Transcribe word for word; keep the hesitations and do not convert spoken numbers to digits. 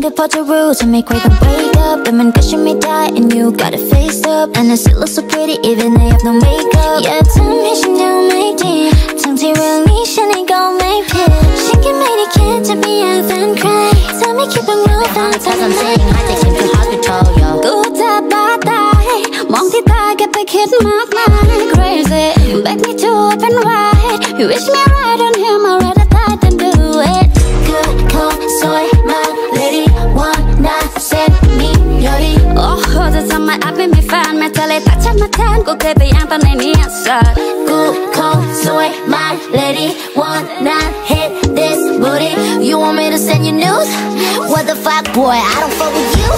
to put your rules and make way to wake up. Women gushing me die and you got it faced up. And it still looks so pretty even they have no makeup. Yeah, tell me she don't make it. 정지 really shouldn't go make it. She can make it kid to be even cry. Tell me keep it real down. Cause I'm saying I take him to hospital, yo. Good that bad die. Mong ti ta get the kid mark my crazy. Back me to up and right. You wish me right on him, I'd rather die than do it. Good cold soy, my lady. One night set me yori. Oh, the time I up in me fan. Me tell it touch my tan. Go keep it out on any answer. Good cold soy, my lady. One night hit this booty. You want me to send you news? What the fuck, boy? I don't fuck with you.